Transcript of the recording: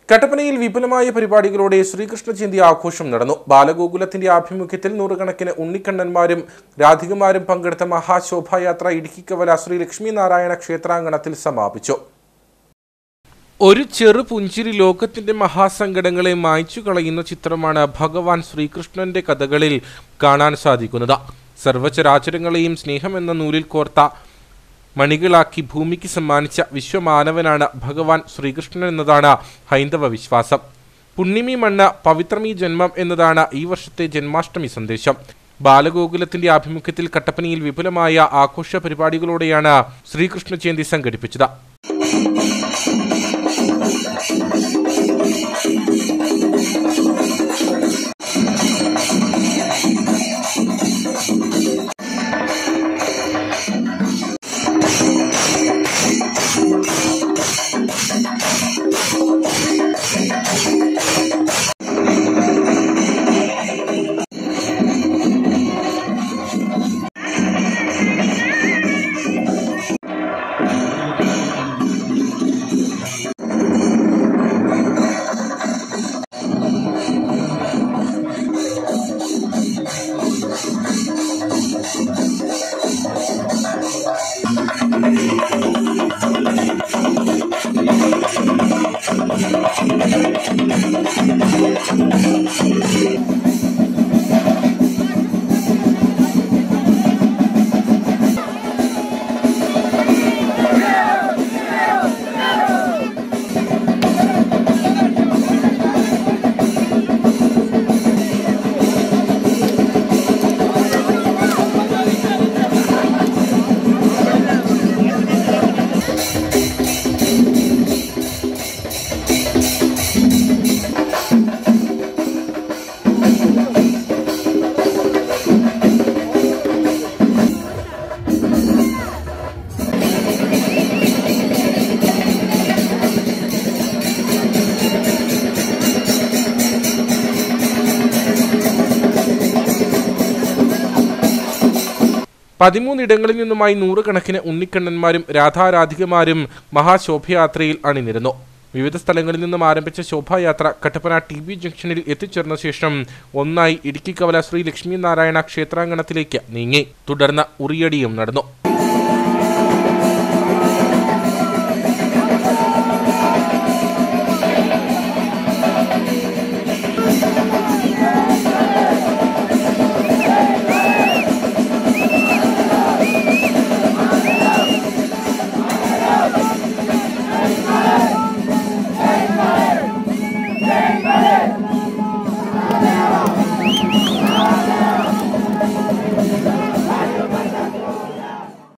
കട്ടപ്പനയിൽ വിപുലമായ പരിപാടികളോടെ ശ്രീകൃഷ്ണ ജയന്തി ആഘോഷം നടന്നു. ബാലഗോകുലത്തിന്റെ ആഭിമുഖ്യത്തിൽ നൂറുകണക്കിന് ഉണ്ണിക്കണ്ണന്മാരും രാധികമാരും പങ്കെടുത്ത മഹാശോഭായാത്ര ഇടുക്കിക്കവല ശ്രീ ലക്ഷ്മി നാരായണ ക്ഷേത്രാങ്കണത്തിൽ സമാപിച്ചു. ഒരു ചെറു പുഞ്ചിരി ലോകത്തിന്റെ മഹാസങ്കടങ്ങളെ മായ്ച്ചു കളയുന്ന ചിത്രമാണ് ഭഗവാൻ ശ്രീകൃഷ്ണന്റെ കഥകളിൽ കാണാൻ സാധിക്കുന്നത്. സർവചരാചരങ്ങളെയും സ്നേഹമെന്ന നൂലിൽ കോർത്ത മണികളാക്കി ഭൂമിക്ക് സമ്മാനിച്ച വിശ്വമാനവനാണ് ഭഗവാൻ ശ്രീകൃഷ്ണൻ എന്നതാണ് ഹൈന്ദവ വിശ്വാസം. പുണ്യമീ മണ്ണ് പവിത്രമീ ജന്മം എന്നതാണ് ഈ വർഷത്തെ ജന്മാഷ്ടമി സന്ദേശം. ബാലഗോകുലത്തിന്റെ ആഭിമുഖ്യത്തിൽ കട്ടപ്പനയിൽ വിപുലമായ ആഘോഷ പരിപാടികളോടെയാണ് ശ്രീകൃഷ്ണ ജയന്തി സംഘടിപ്പിച്ചത്. പതിമൂന്നിടങ്ങളിൽ നിന്നുമായി നൂറുകണക്കിന് ഉണ്ണിക്കണ്ണന്മാരും രാധാരാധികമാരും മഹാശോഭയാത്രയിൽ അണിനിരന്നു. വിവിധ സ്ഥലങ്ങളിൽ നിന്നും ആരംഭിച്ച ശോഭായാത്ര കട്ടപ്പന TB ജംഗ്ഷനിൽ എത്തിച്ചേർന്ന ശേഷം ഒന്നായി ഇടുക്കിക്കവല ശ്രീ ലക്ഷ്മി നാരായണ ക്ഷേത്രാങ്കണത്തിലേക്ക് നീങ്ങി. തുടർന്ന് ഉറിയടിയും നടന്നു.